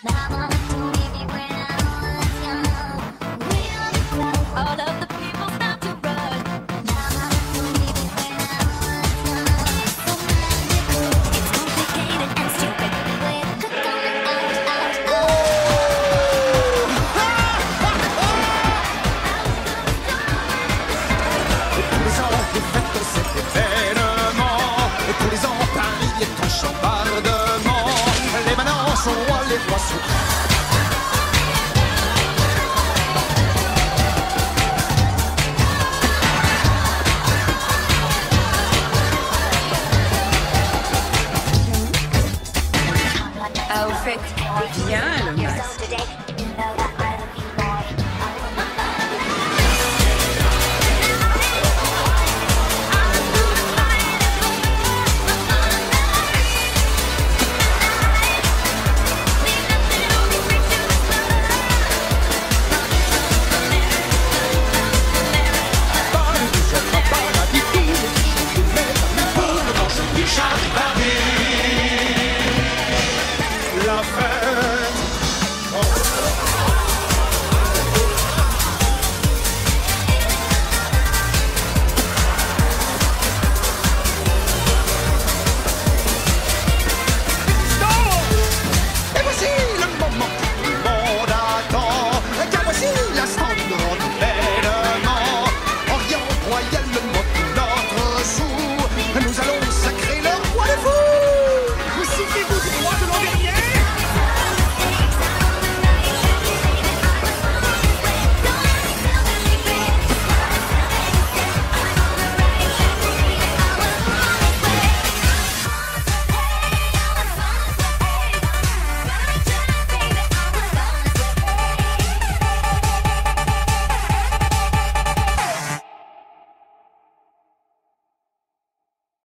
All of the people start to run. It's complicated and stupid. Les gens qui fêtent cet événement, et tous les ans Paris est en chambardement. Les manants sont rois, les rois sont Ah, au fait, viens le masque. la fête.